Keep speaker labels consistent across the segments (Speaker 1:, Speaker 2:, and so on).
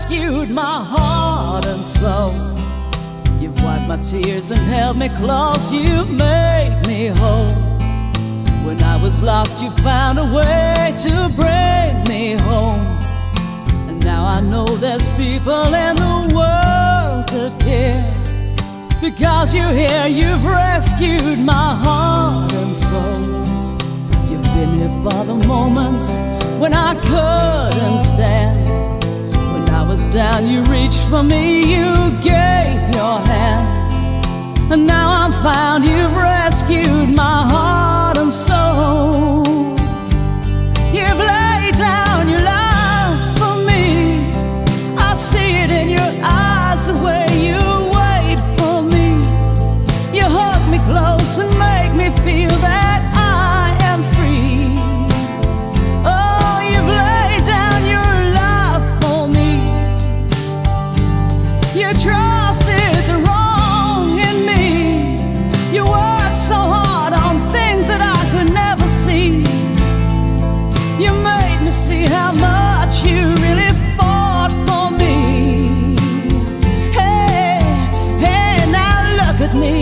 Speaker 1: rescued my heart and soul. You've wiped my tears and held me close. You've made me whole. When I was lost, you found a way to bring me home. And now I know there's people in the world that care. Because you're here, you've rescued my heart and soul. You've been here for the moments when I couldn't stand. When I was down, you reached for me, you gave your hand. And now I'm found, you've rescued my heart and soul. You've laid down your life for me. I see it in your eyes, the way you wait for me. You hug me close and make me feel that I am free. Oh, you've laid down your life for me. You trusted the wrong in me. You worked so hard on things that I could never see. You made me see how much you really fought for me. Hey, hey, now look at me.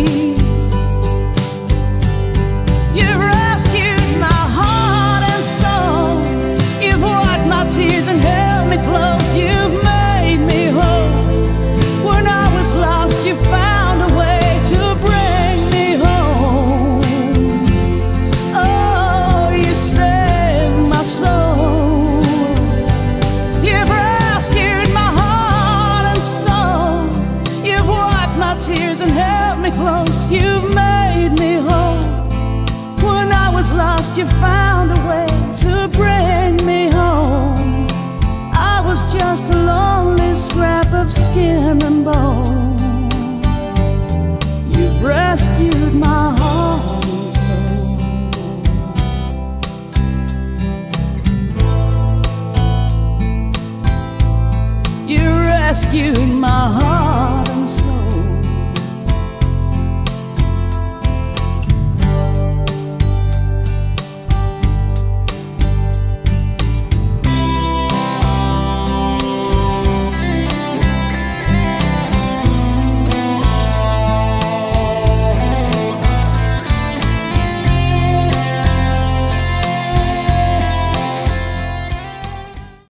Speaker 1: You've rescued my heart and soul. You've wiped my tears and held me close. You've made me whole. When I was lost, you found a way to bring me home. Oh, you saved my soul. You've rescued my heart and soul. You've wiped my tears and held me close. You've made me whole. When I was lost, you found a way to bring me home. I was just a lonely scrap of skin and bone. You've rescued